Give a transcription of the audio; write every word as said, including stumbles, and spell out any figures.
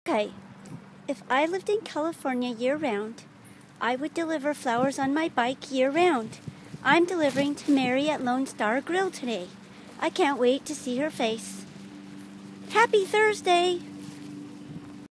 Okay, if I lived in California year-round, I would deliver flowers on my bike year-round. I'm delivering to Mary at Lone Star Grill today. I can't wait to see her face. Happy Thursday!